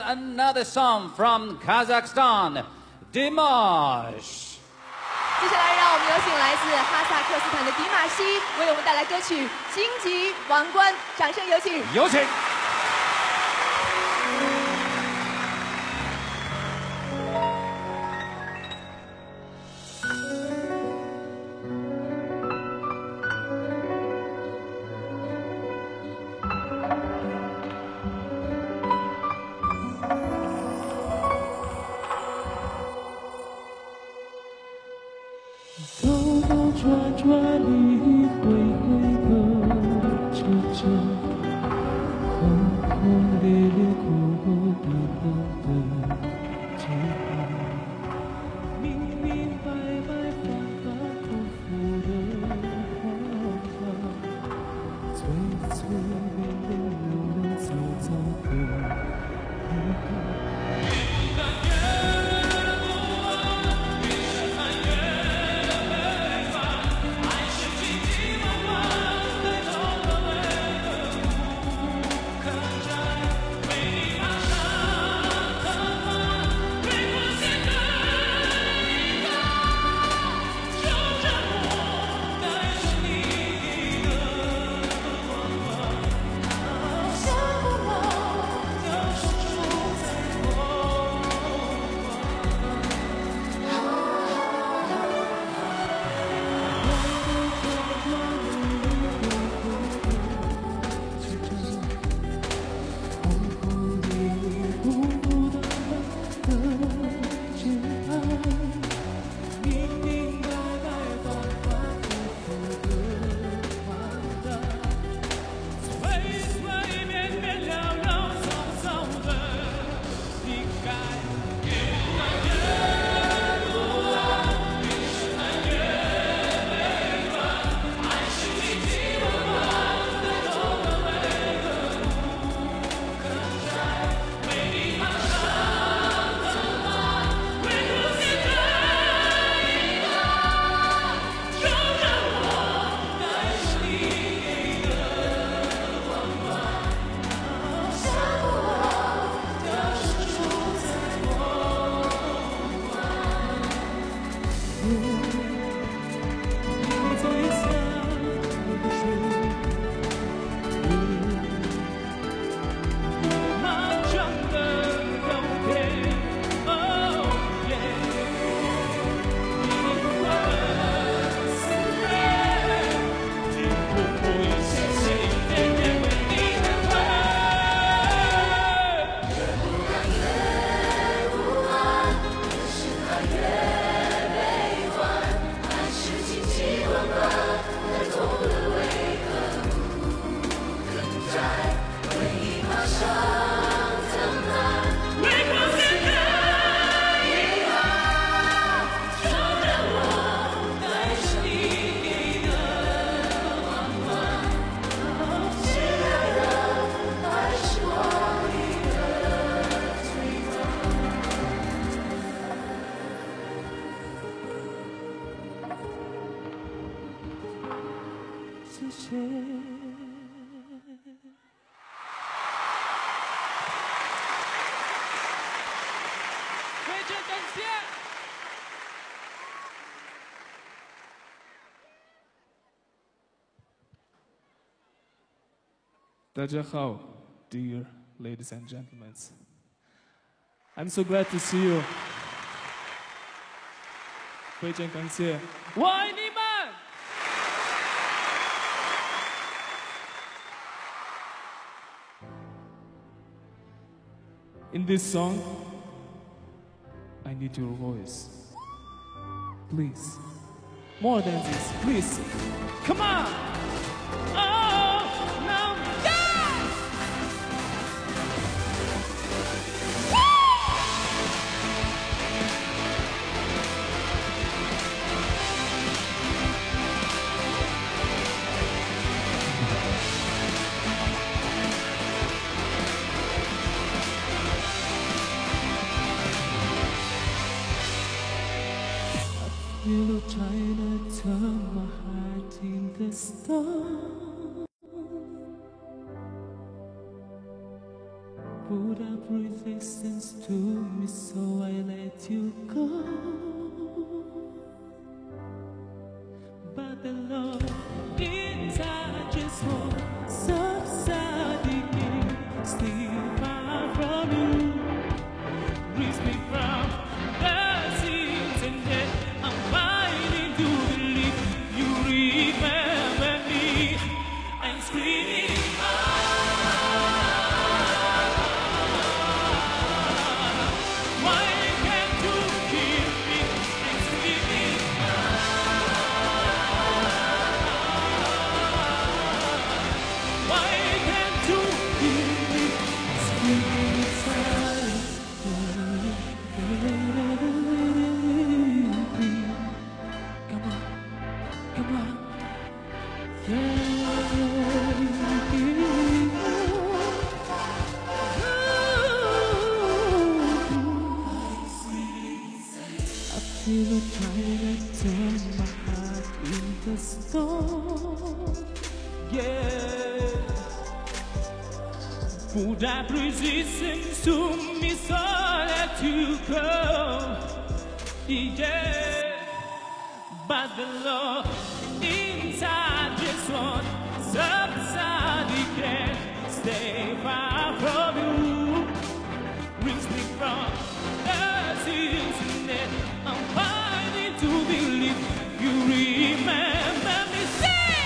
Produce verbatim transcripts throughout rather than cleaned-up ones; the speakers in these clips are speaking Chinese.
another song from Kazakhstan, Dimash. 接下来，让我们有请来自哈萨克斯坦的迪马西为我们带来歌曲《荆棘王冠》，掌声有请。 有请。 兜兜转转，一回回的车站，轰轰烈烈，哭哭的的街道，明明白白，反反复复的谎话，催催眠眠，流流走走的离开。 谢谢。 非常感谢。 大家好 ，dear ladies and gentlemen. I'm so glad to see you. 非常感谢， 我爱你们。 In this song, I need your voice. Please. More than this, please. Come on! Oh, no! Yeah! Little China, turn my heart in the storm. Put up resistance to me, so I let you go. But the love inside just won't subside again. Stay far from you, release me from the sins, and then I'm fighting to believe you remember me. I'm screaming. Feel a trying to turn my heart into stone. Yeah. Would I resistance to me, so I let you go? Yeah. But the love inside just won't subside. It can't stay far from you. Rings me from the seas, and then I'm fighting to believe you remember me. Say,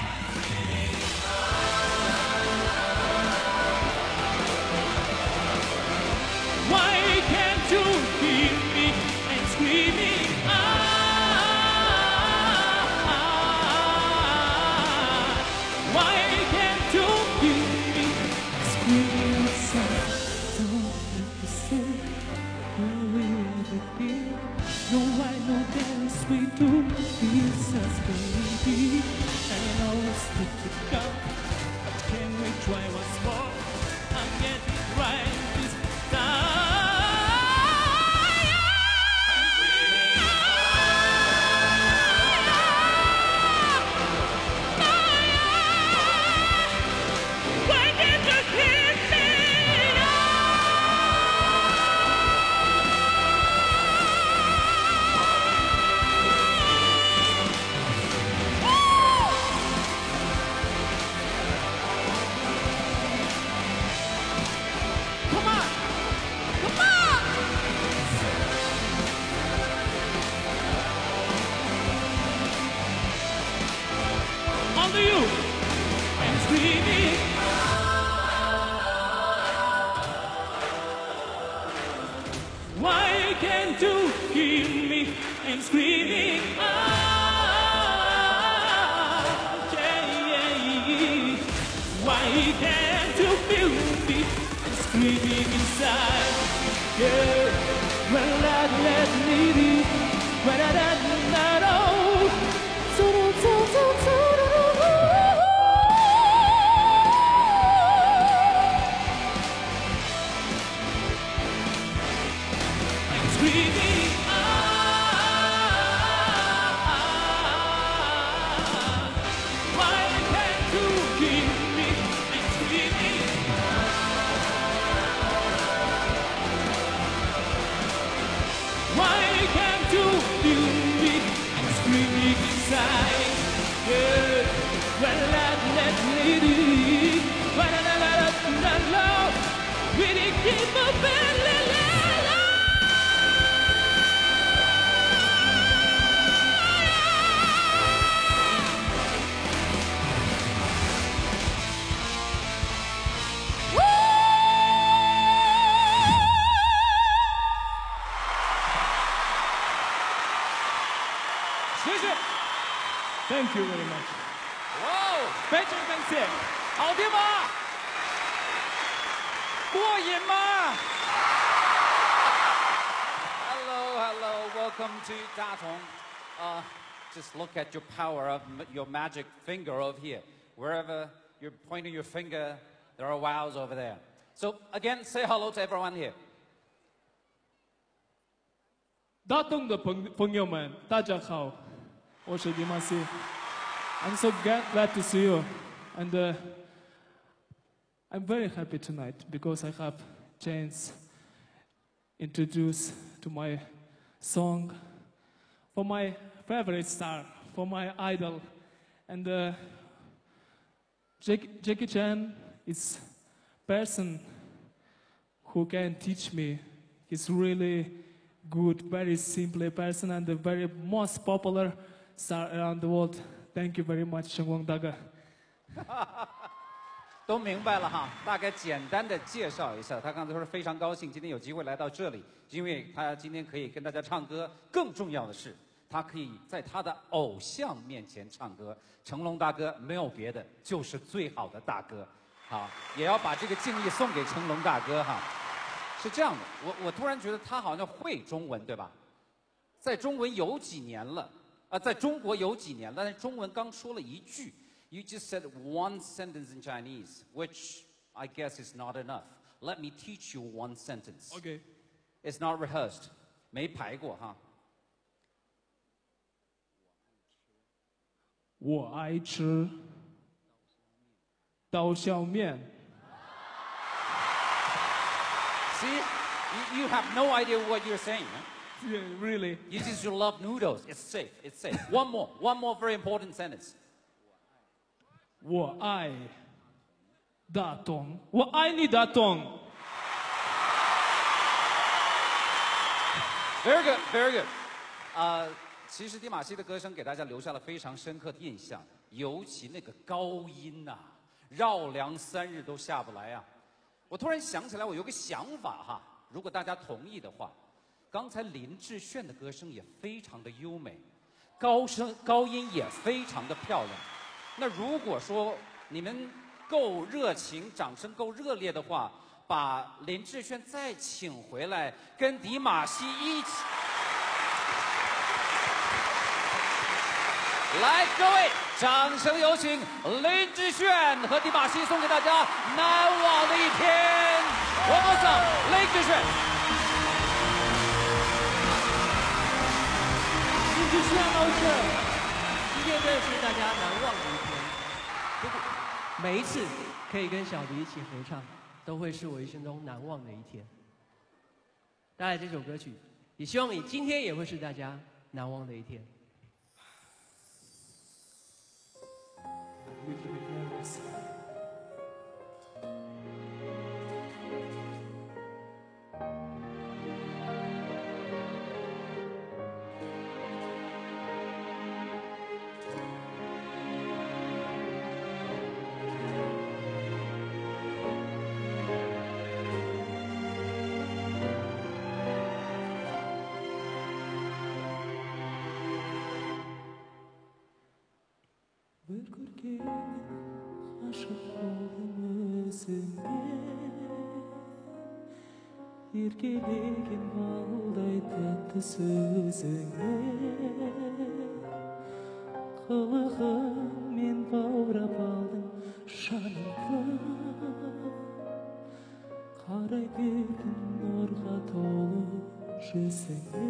why can't you hear me and screaming? Ah, why can't you hear me screaming inside? Don't let me say, will ever be? No, I know there is sweet to Jesus, baby. And I know it's good to come. But can we try once more? I'm getting right this time. Why can't you hear me? Come on! Come on! On to you! And screaming. Why can't you hear me and screaming? Ah, yeah, yeah. Why can't you feel me and screaming inside? Yeah, well, that let me be. Well, that let me know. So, so, so, so, I'm screaming. Ah, why can't you hear me? I'm screaming. Why can't you feel me? I'm screaming inside. Yeah, well, let let me be. Well, la la la la la. We didn't keep up and la la la. Thank you very much. 哇哦， 非常感谢。 好听吗？过瘾吗？Hello, hello, welcome to Datong. Uh, just look at your power of m- your magic finger over here. Wherever you're pointing your finger, there are wows over there. So again, say hello to everyone here. 大东的朋朋友们，大家好，我是迪马西。I'm so glad, glad to see you, and uh, I'm very happy tonight because I have chance introduce to my song for my favorite star, for my idol. And uh, Jackie, Jackie Chan is person who can teach me. He's really good, very simple person, and the very most popular star around the world. Thank you very much, 成光大哥。 都明白了哈，大概简单的介绍一下。他刚才说非常高兴今天有机会来到这里，因为他今天可以跟大家唱歌。更重要的是，他可以在他的偶像面前唱歌。成龙大哥没有别的，就是最好的大哥。好，也要把这个敬意送给成龙大哥哈。是这样的，我我突然觉得他好像会中文，对吧？在中文有几年了，啊，在中国有几年了，但是中文刚说了一句。You just said one sentence in Chinese, which I guess is not enough. Let me teach you one sentence. Okay. It's not rehearsed. 没排过哈。 我爱吃刀削面。 See, you, you have no idea what you're saying. Huh? Yeah, really. You just you love noodles. It's safe. It's safe. One more. One more very important sentence. 我爱大东，我爱你大东。 Very good, very good. 啊、uh, 其实迪玛希的歌声给大家留下了非常深刻的印象，尤其那个高音呐、啊，绕梁三日都下不来啊。我突然想起来，我有个想法哈，如果大家同意的话，刚才林志炫的歌声也非常的优美，高声高音也非常的漂亮。那如果说你们够热情，掌声够热烈的话，把林志炫再请回来，跟迪玛希一起。来，各位，掌声有请林志炫和迪玛希送给大家难忘的一天。我们上林志炫。 林志炫老师。今天真的是大家难忘的一天。每一次可以跟小迪一起合唱，都会是我一生中难忘的一天。带来这首歌曲，也希望你今天也会是大家难忘的一天。 Bir көрген ғашық болдым өзіңе еркелеген балдай тәтті сөзіңе қылығыңмен баурап алдың жанымды қарай бердім нұрға толы жүзіңе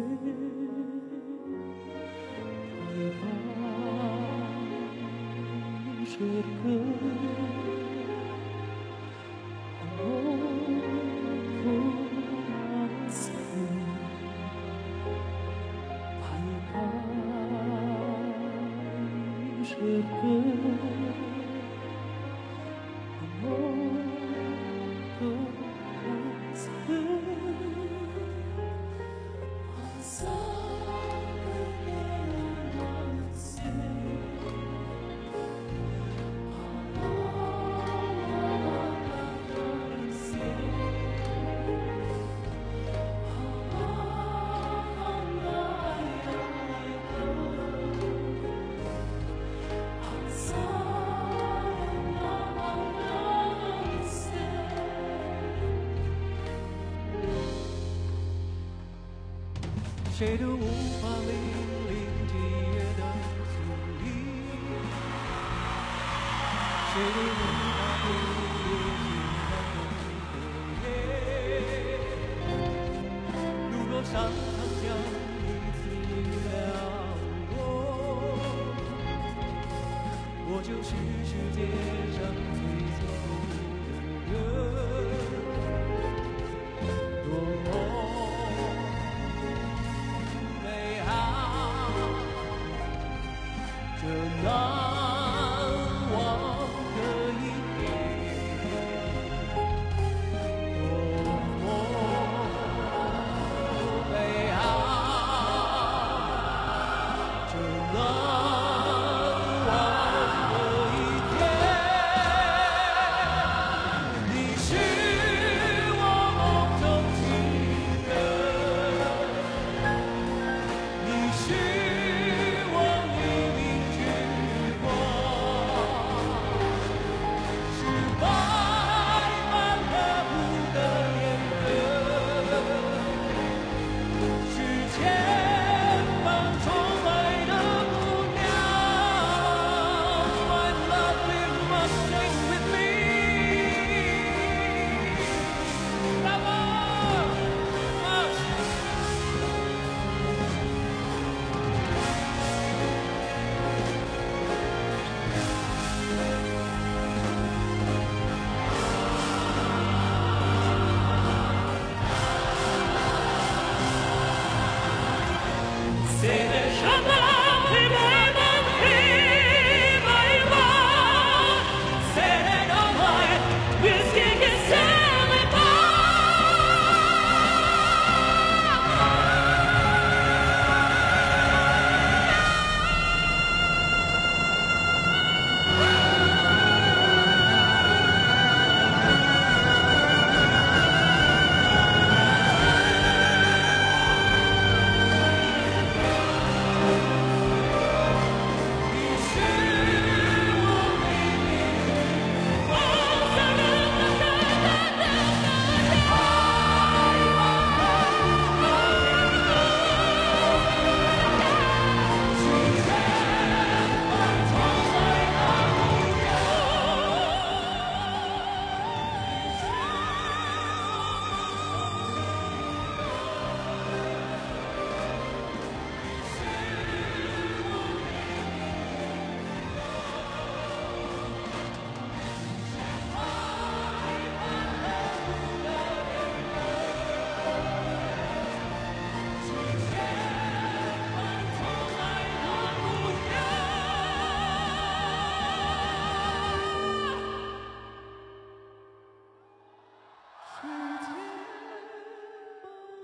谁都无法领领几月的足印，谁都无法领略平淡的夜。如若伤痕将你治疗我，我就是世界上最幸福的人。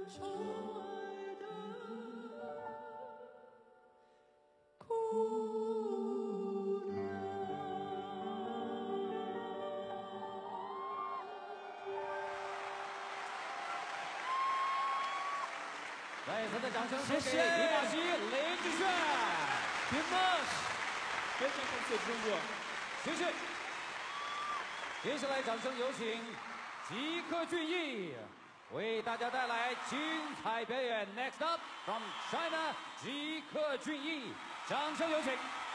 宠爱的孤单。 再次的掌声送给谢谢迪玛希林志炫。 Dimash， 非常感谢中国。 谢谢。接下来掌声有请吉克隽逸为大家带来精彩表演。Next up from China，吉克隽逸，掌声有请。